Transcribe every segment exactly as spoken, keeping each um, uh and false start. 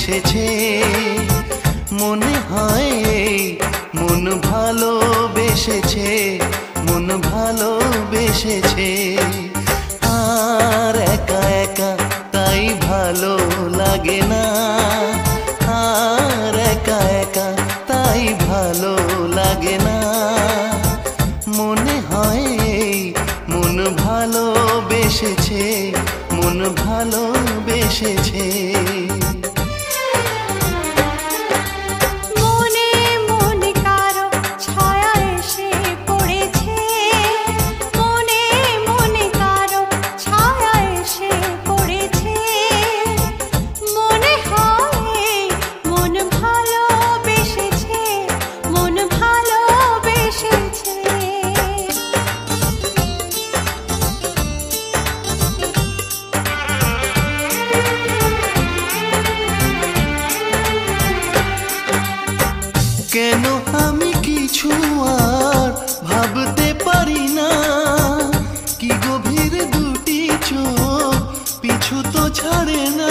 এসেছে মনে হয় মন ভালোবেসেছে মন ভালোবেসেছে আর একা একা তাই ভালো লাগে না আর একা একা তাই ভালো লাগে না মনে হয় মন ভালোবেসেছে মন ভালোবেসেছে কেন আমি কিছু আর ভাবতে পারি না কি গভীর দুটি চোখ পিছু তো ছাড়ে না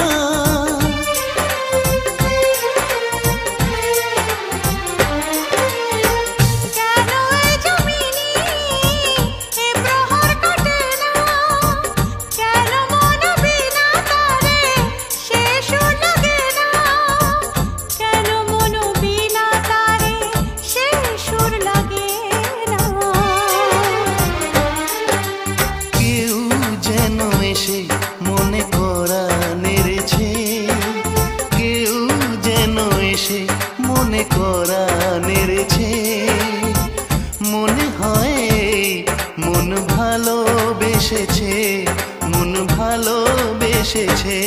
মনে করা নেড়েছে কেউ যেন এসে মনে করা নেড়েছে মনে হয় মন ভালোবেসেছে মন ভালোবেসেছে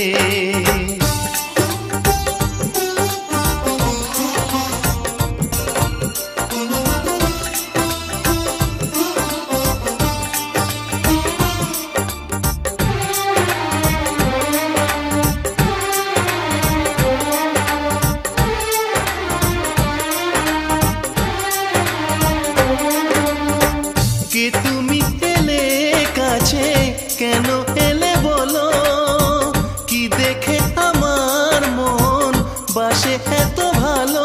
কে তুমি এলে কাছে কেন এলে বলো কি দেখে আমার মন বাসে এত ভালো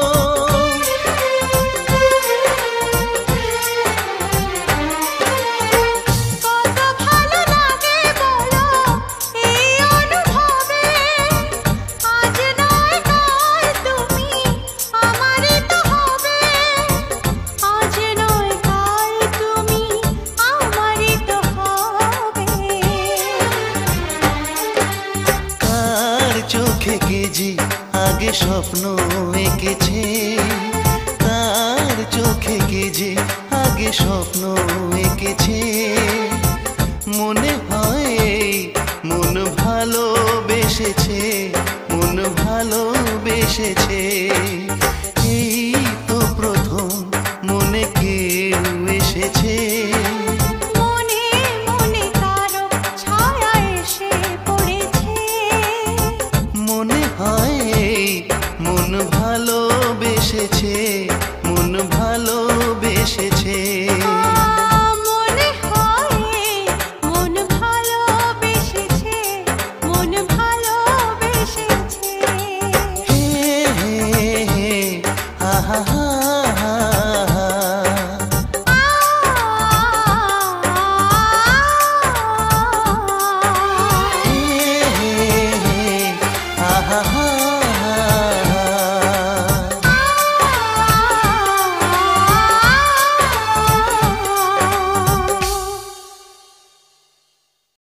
চোখে কেজি আগে স্বপ্ন এঁকেছে তার চোখে কেজি আগে স্বপ্ন এঁকেছে মনে হয় মন ভালোবেসেছে মন ভালোবেসেছে